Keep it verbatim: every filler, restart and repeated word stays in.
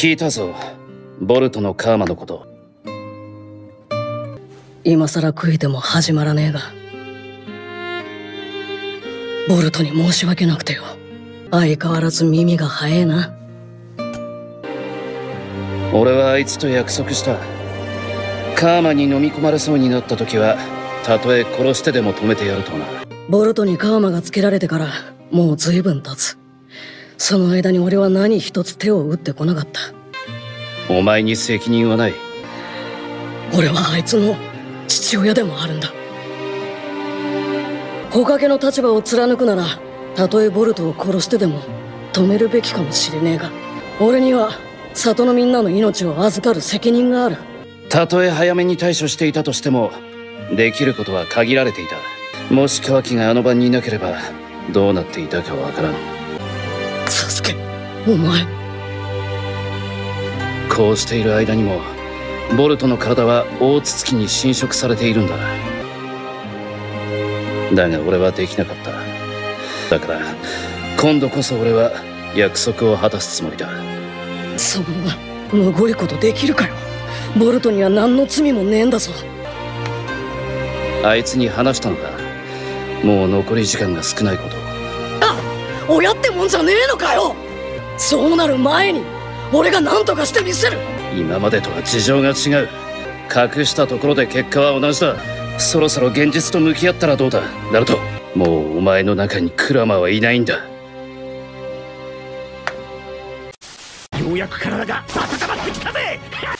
聞いたぞ、ボルトのカーマのこと。 今さら悔いても始まらねえが、ボルトに申し訳なくてよ。相変わらず耳が早えな。 俺はあいつと約束した。カーマに飲み込まれそうになった時はたとえ殺してでも止めてやるとな。 ボルトにカーマがつけられてからもう随分経つ。その間に俺は何一つ手を打ってこなかった。 お前に責任はない。 俺はあいつの父親でもあるんだ。火影の立場を貫くなら、たとえボルトを殺してでも止めるべきかもしれねえが、俺には里のみんなの命を預かる責任がある。 たとえ早めに対処していたとしてもできることは限られていた。もしカワキがあの晩にいなければどうなっていたかわからん。 サスケ、お前。 こうしている間にもボルトの体は大筒木に侵食されているんだ。だが俺はできなかった。だから今度こそ俺は約束を果たすつもりだ。 そんなむごいことできるかよ。ボルトには何の罪もねえんだぞ。 あいつに話したのか、もう残り時間が少ないこと。 あ、親ってもんじゃねえのかよ。そうなる前に俺が何とかしてみせる。 今までとは事情が違う。隠したところで結果は同じだ。そろそろ現実と向き合ったらどうだ、ナルト。もうお前の中にクラマはいないんだ。 ようやく体が温まってきたぜ。